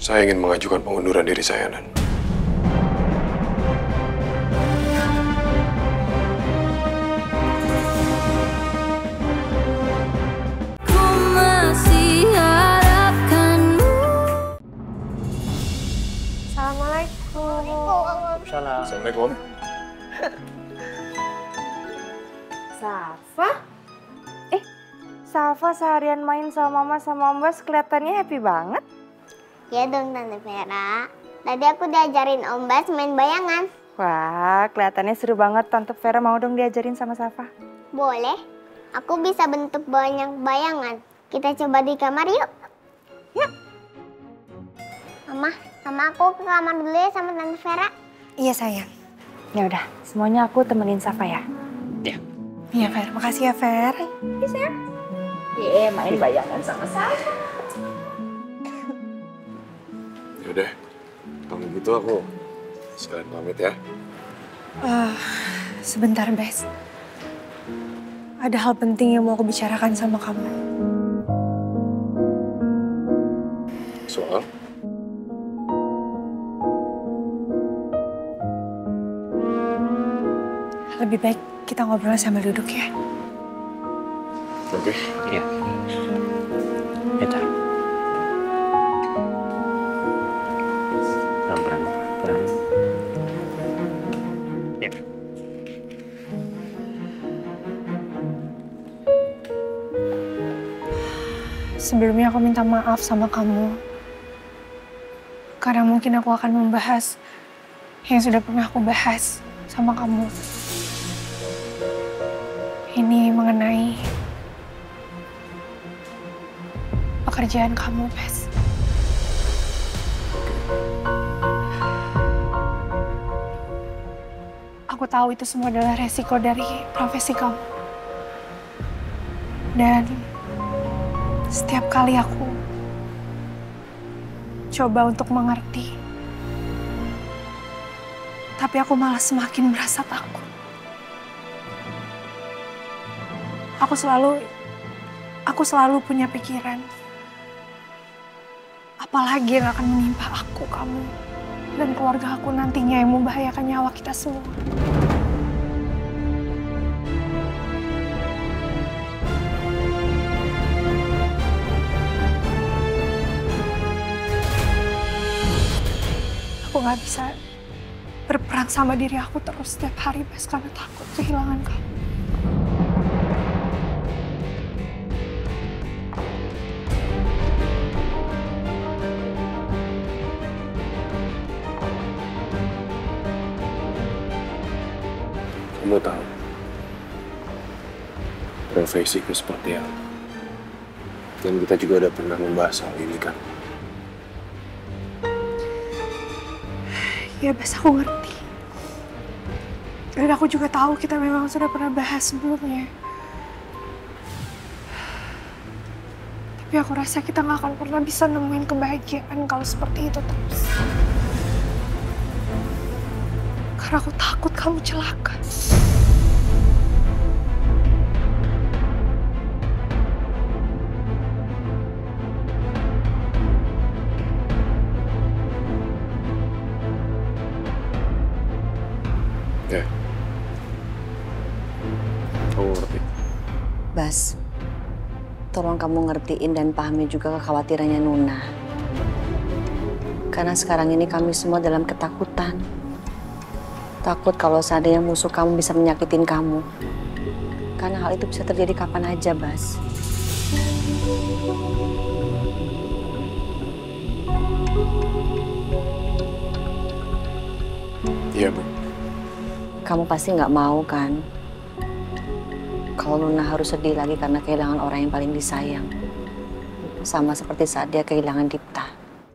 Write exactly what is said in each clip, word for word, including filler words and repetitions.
Saya ingin mengajukan pengunduran diri saya, Nan. Assalamualaikum. Safa? Eh, Safa seharian main sama Mama sama Om Bas kelihatannya happy banget. Ya dong Tante Vera. Tadi aku diajarin Om Bas main bayangan. Wah, kelihatannya seru banget. Tante Vera mau dong diajarin sama Safa. Boleh. Aku bisa bentuk banyak bayangan. Kita coba di kamar yuk. Yuk. Mama, sama aku ke kamar dulu ya sama Tante Vera. Iya sayang. Ya udah, semuanya aku temenin Safa ya. Ya. Iya Fer, makasih ya Fer. Iya sayang. Iya, main bayangan sama Safa. Yaudah, kalau gitu aku sekalian pamit ya. Uh, sebentar, Bes. Ada hal penting yang mau aku bicarakan sama kamu. Soal? Lebih baik kita ngobrol sambil duduk ya. Oke. Iya. Eta. Pelan-pelan, pelan. Ya. Sebelumnya aku minta maaf sama kamu. Karena mungkin aku akan membahas yang sudah pernah aku bahas sama kamu. Ini mengenai pekerjaan kamu, Bes. Aku tahu itu semua adalah resiko dari profesi kamu. Dan setiap kali aku coba untuk mengerti, tapi aku malah semakin merasa takut. Aku selalu, aku selalu punya pikiran, apalagi yang akan menimpa aku, kamu, dan keluarga aku nantinya yang membahayakan nyawa kita semua. Aku gak bisa berperang sama diri aku terus setiap hari, Bes, karena takut kehilangan kamu. Kamu tahu profesiku seperti apa. Dan kita juga udah pernah membahas hal ini kan. Ya, Bes, aku ngerti. Dan aku juga tahu kita memang sudah pernah bahas sebelumnya. Tapi aku rasa kita nggak akan pernah bisa nemuin kebahagiaan kalau seperti itu terus. Karena aku takut kamu celaka. Ya. Kamu ngerti? Bas, tolong kamu ngertiin dan pahami juga kekhawatirannya Nuna. Karena sekarang ini kami semua dalam ketakutan. Takut kalau seandainya musuh kamu bisa menyakitin kamu. Karena hal itu bisa terjadi kapan aja, Bas. Iya, Bu. Kamu pasti nggak mau kan? Kalau Nuna harus sedih lagi karena kehilangan orang yang paling disayang. Sama seperti saat dia kehilangan Dipta.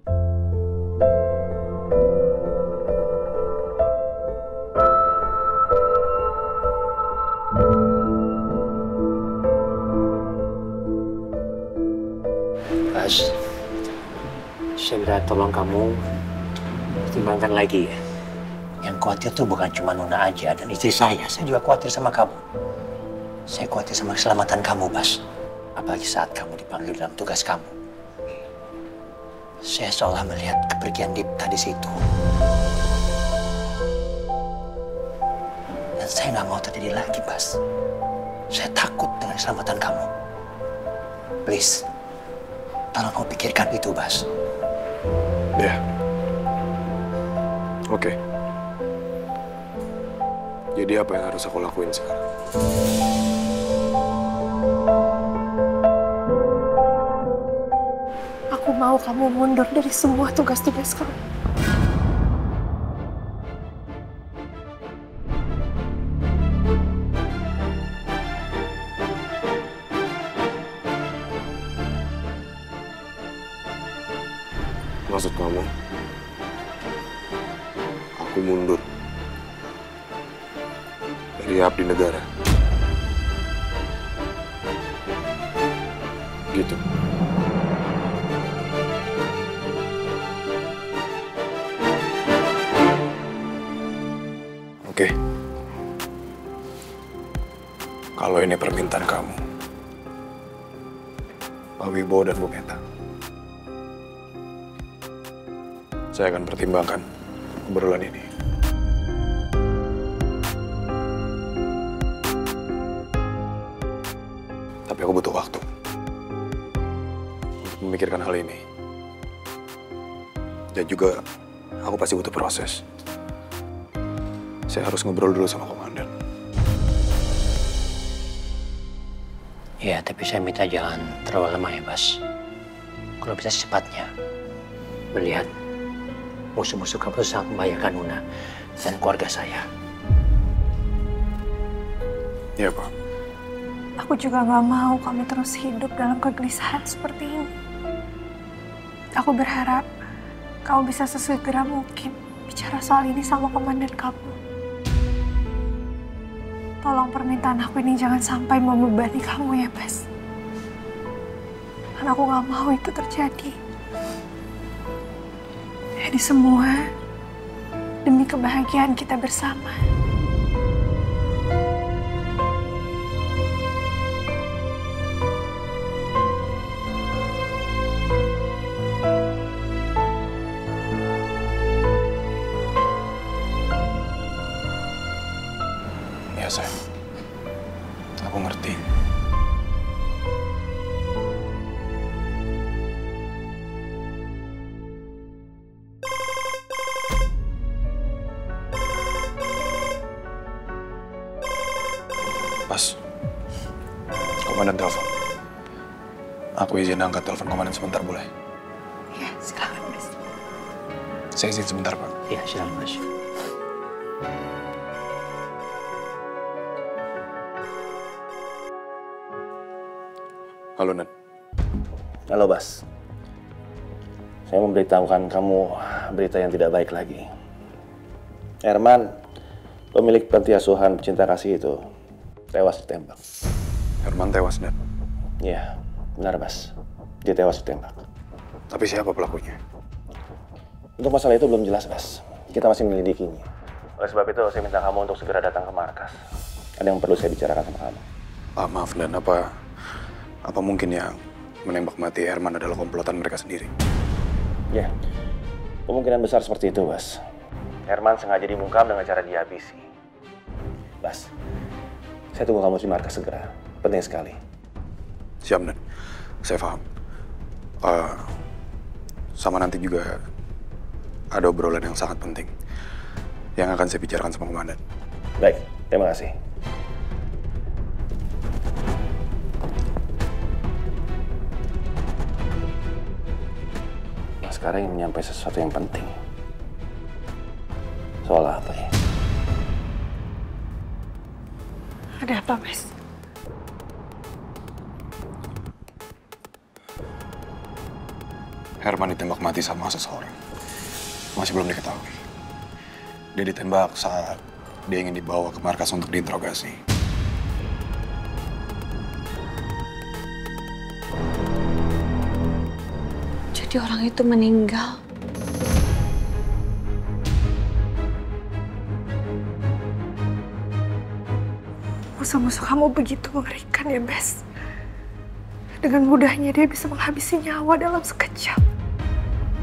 Bas, saya minta tolong kamu pertimbangkan lagi ya. Yang khawatir tuh bukan cuma Nuna aja dan istri saya. Saya juga khawatir sama kamu. Saya khawatir sama keselamatan kamu, Bas. Apalagi saat kamu dipanggil dalam tugas kamu. Saya seolah melihat kepergian Dipta di situ. Dan saya nggak mau terjadi lagi, Bas. Saya takut dengan keselamatan kamu. Please, tolong kamu pikirkan itu, Bas. Ya. Oke. Jadi apa yang harus aku lakuin sekarang? Aku mau kamu mundur dari semua tugas-tugas kamu. Maksud kamu, aku mundur dari abdi negara? Gitu. Oke. Kalau ini permintaan kamu, Pak Wibowo dan Bu Meta, saya akan pertimbangkan obrolan ini. Tapi aku butuh waktu untuk memikirkan hal ini. Dan juga aku pasti butuh proses. Saya harus ngobrol dulu sama komandan. Ya, tapi saya minta jangan terlalu lama ya, Bas. Kalau bisa secepatnya. Melihat musuh-musuh kamu sangat membahayakan Nuna dan keluarga saya. Iya, Pak. Aku juga gak mau kamu terus hidup dalam kegelisahan seperti ini. Aku berharap kamu bisa sesegera mungkin bicara soal ini sama komandan kamu. Tolong permintaan aku ini jangan sampai membebani kamu ya, Bas. Karena aku gak mau itu terjadi. Jadi semua demi kebahagiaan kita bersama. Ya, sayang. Aku ngerti. Pas. Komandan telepon. Aku izin angkat telepon komandan sebentar, boleh? Ya, silakan, Mas. Saya izin sebentar, Pak. Ya, silakan, Mas. Halo, Nan. Halo, Bas. Saya memberitahukan kamu berita yang tidak baik lagi. Herman, pemilik panti asuhan pecinta kasih itu, tewas ditembak. Herman tewas, Nan. Iya, benar, Bas. Dia tewas ditembak. Tapi siapa pelakunya? Untuk masalah itu belum jelas, Bas. Kita masih menyelidikinya. Oleh sebab itu, saya minta kamu untuk segera datang ke markas. Ada yang perlu saya bicarakan sama kamu. Pak, maaf, Dan. Apa, apa mungkin yang menembak mati Herman adalah komplotan mereka sendiri? Ya, kemungkinan besar seperti itu, Bas. Herman sengaja dibungkam dengan cara dihabisi. Bas, saya tunggu kamu di markas segera. Penting sekali. Siap, Dan. Saya paham. Uh, sama nanti juga ada obrolan yang sangat penting yang akan saya bicarakan sama komandan. Baik, terima kasih. Nah, sekarang ingin menyampaikan sesuatu yang penting. Soal apa ya? Ada apa, Mas? Herman ditembak mati sama seseorang. Masih belum diketahui. Dia ditembak saat dia ingin dibawa ke markas untuk diinterogasi. Jadi orang itu meninggal. Musuh-musuh kamu begitu mengerikan ya, Bes. Dengan mudahnya dia bisa menghabisi nyawa dalam sekejap.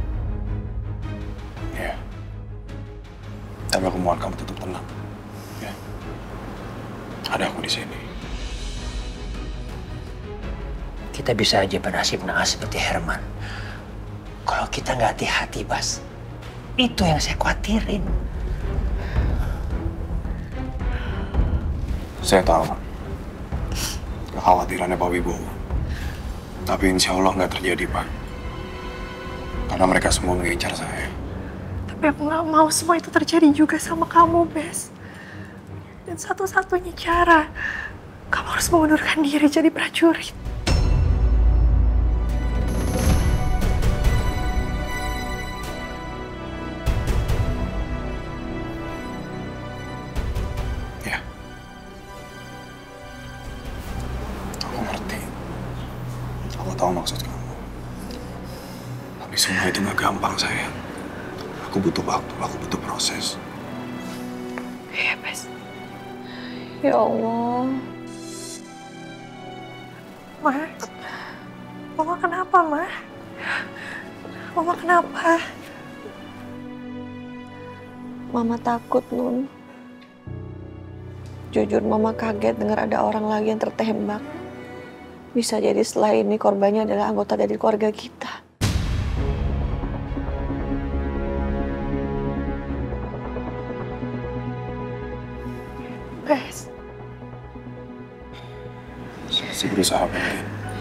Tapi aku mohon kamu tetap tenang. Ya. Ada aku di sini. Kita bisa aja bernasib naas seperti Herman. Kalau kita nggak hati-hati, Bas. Itu yang saya khawatirin. Saya tahu kekhawatirannya Pak Wibowo. Tapi insya Allah nggak terjadi, Pak. Karena mereka semua mengincar saya. Tapi aku nggak mau semua itu terjadi juga sama kamu, Bes. Dan satu-satunya cara, kamu harus mengundurkan diri jadi prajurit. Ya. Aku ngerti. Aku tahu maksud kamu. Tapi semua itu nggak gampang, sayang. Aku butuh waktu, aku butuh proses. Iya, Bes. Ya Allah. Ma, Mama kenapa, Ma? Mama kenapa? Mama takut, Nun. Jujur Mama kaget dengar ada orang lagi yang tertembak. Bisa jadi setelah ini korbannya adalah anggota dari keluarga kita. Bes, Saya berusaha mungkin.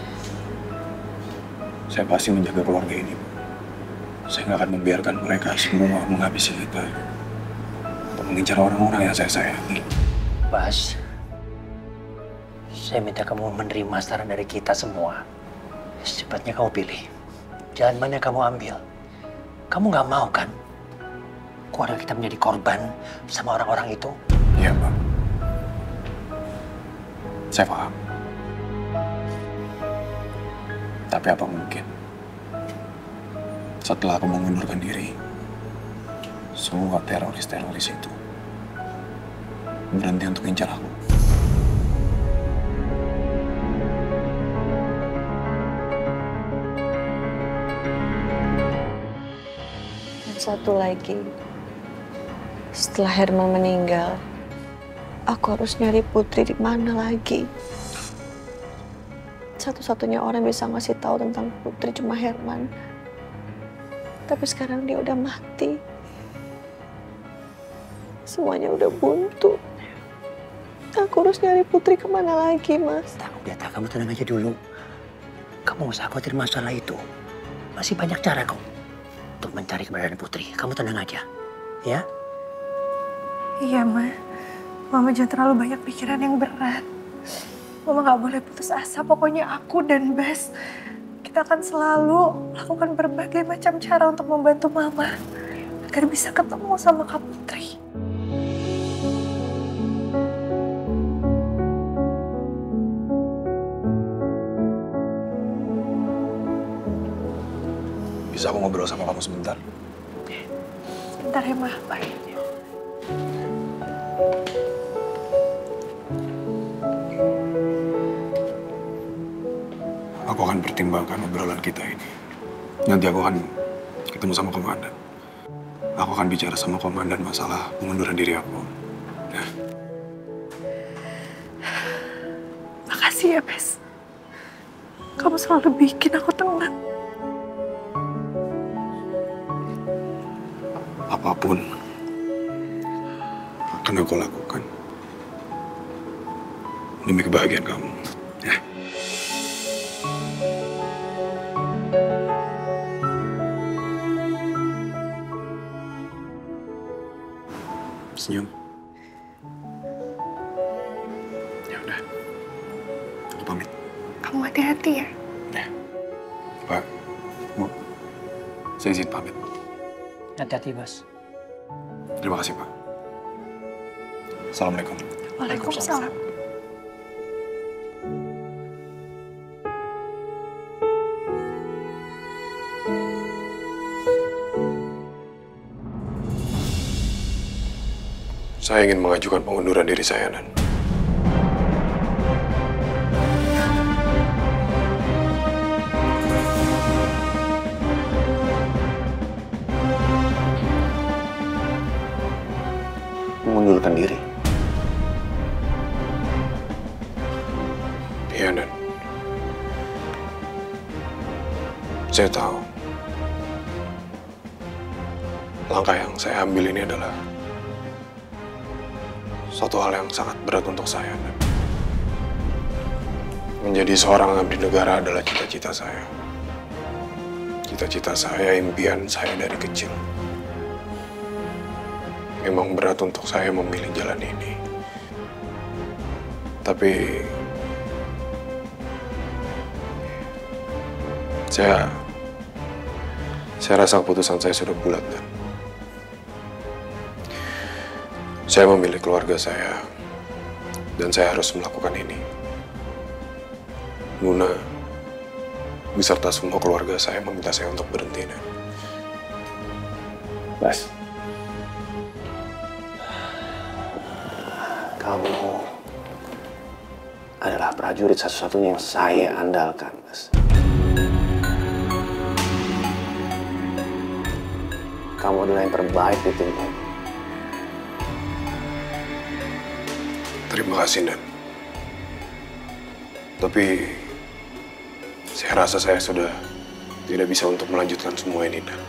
Saya pasti menjaga keluarga ini. Saya nggak akan membiarkan mereka semua menghabisi kita. Untuk mengincar orang-orang yang saya sayangi. Bas, saya minta kamu menerima saran dari kita semua. Secepatnya kamu pilih. Jalan mana yang kamu ambil. Kamu nggak mau kan? Keluarga kita menjadi korban sama orang-orang itu. Iya, Pak. Saya paham. Tapi apa mungkin setelah aku mengundurkan diri, semua teroris-teroris itu berhenti untuk incar aku? Dan satu lagi, setelah Herman meninggal, aku harus nyari Putri di mana lagi. Satu-satunya orang bisa ngasih tahu tentang Putri cuma Herman. Tapi sekarang dia udah mati. Semuanya udah buntu. Aku harus nyari Putri kemana lagi, Mas? Tak, udah tak, kamu tenang aja dulu. Kamu gak usah khawatir masalah itu. Masih banyak cara kok untuk mencari keberadaan Putri. Kamu tenang aja, ya? iya, Ma. Mama jangan terlalu banyak pikiran yang berat. Mama gak boleh putus asa. Pokoknya aku dan Bes, kita akan selalu melakukan berbagai macam cara untuk membantu Mama agar bisa ketemu sama Kak Putri. Bisa aku ngobrol sama kamu sebentar? Sebentar ya, Ma. Baik. Aku akan pertimbangkan obrolan kita ini. Nanti aku akan ketemu sama komandan. Aku akan bicara sama komandan masalah pengunduran diri aku. Ya. Makasih ya, Bes. Kamu selalu bikin aku tenang. Apapun akan aku lakukan demi kebahagiaan kamu. Ya. Senyum. Ya udah. Aku pamit. Kamu hati-hati ya. Ya. Pak, Bu, saya izin pamit. Hati-hati, Bas. Terima kasih, Pak. Assalamualaikum. Waalaikumsalam. Saya ingin mengajukan pengunduran diri saya, Nan. menyelamatkan diri. Iya, Dan. Saya tahu. Langkah yang saya ambil ini adalah suatu hal yang sangat berat untuk saya, Dan. Menjadi seorang abdi negara adalah cita-cita saya. Cita-cita saya, impian saya dari kecil. Memang berat untuk saya memilih jalan ini. Tapi saya saya rasa keputusan saya sudah bulat, Dan. Saya memilih keluarga saya dan saya harus melakukan ini. Luna beserta semua keluarga saya meminta saya untuk berhenti, Dan. Bas, kamu adalah prajurit satu-satunya yang saya andalkan, Mas. Kamu adalah yang terbaik di tim ini. Terima kasih, Dan. Tapi saya rasa saya sudah tidak bisa untuk melanjutkan semua ini, Dan.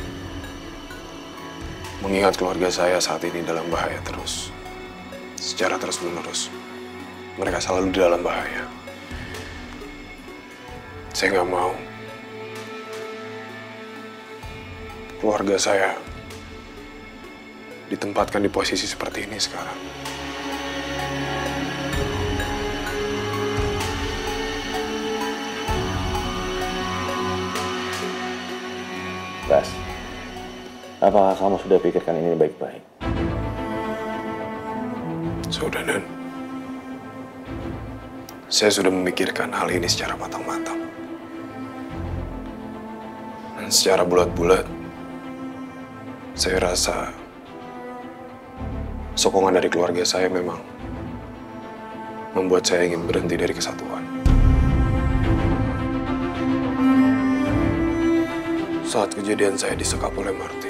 Mengingat keluarga saya saat ini dalam bahaya terus. Secara terus-menerus. Mereka selalu di dalam bahaya. Saya nggak mau keluarga saya ditempatkan di posisi seperti ini sekarang. Bas, apakah kamu sudah pikirkan ini baik-baik? Sudah, Dan. Saya sudah memikirkan hal ini secara matang-matang. Dan secara bulat-bulat, saya rasa sokongan dari keluarga saya memang membuat saya ingin berhenti dari kesatuan. Saat kejadian saya disekap oleh Martin,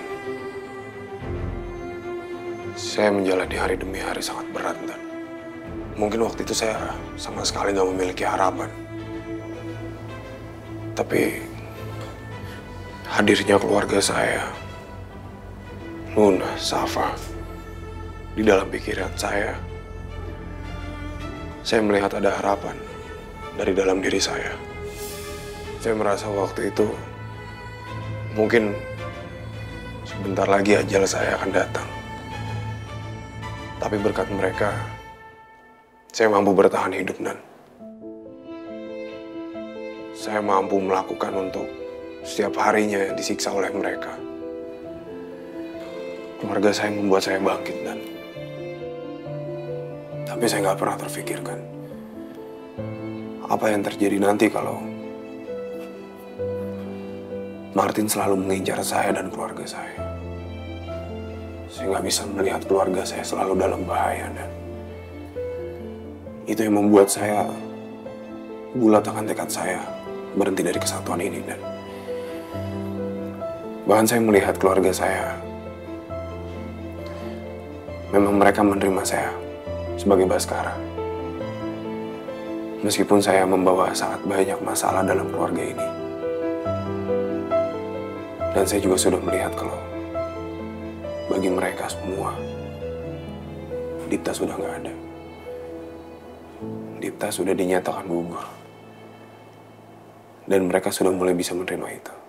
saya menjalani hari demi hari sangat berat, dan mungkin waktu itu saya sama sekali nggak memiliki harapan. Tapi hadirnya keluarga saya, Luna, Safa, di dalam pikiran saya, saya melihat ada harapan dari dalam diri saya. Saya merasa waktu itu mungkin sebentar lagi ajal saya akan datang. Tapi berkat mereka, saya mampu bertahan hidup, Dan. Saya mampu melakukan untuk setiap harinya yang disiksa oleh mereka. Keluarga saya membuat saya bangkit, Dan. Tapi saya nggak pernah terfikirkan apa yang terjadi nanti kalau Martin selalu mengincar saya dan keluarga saya. Saya nggak bisa melihat keluarga saya selalu dalam bahaya, dan itu yang membuat saya bulat akan tekad saya berhenti dari kesatuan ini, dan bahkan saya melihat keluarga saya, memang mereka menerima saya sebagai Baskara. Meskipun saya membawa sangat banyak masalah dalam keluarga ini. Dan saya juga sudah melihat kalau bagi mereka semua, Dipta sudah nggak ada. Dipta sudah dinyatakan gugur. Dan mereka sudah mulai bisa menerima itu.